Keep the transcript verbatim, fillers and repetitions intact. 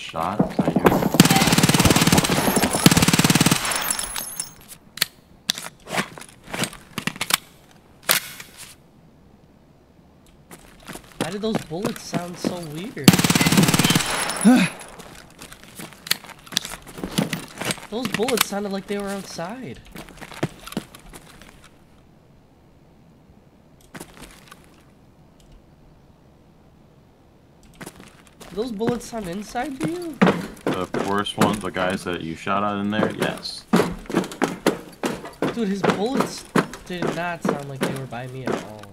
shot? Is that you? Why did those bullets sound so weird? Those bullets sounded like they were outside. Do those bullets sound inside to you? The first one, the guys that you shot at in there, yes. Dude, his bullets did not sound like they were by me at all.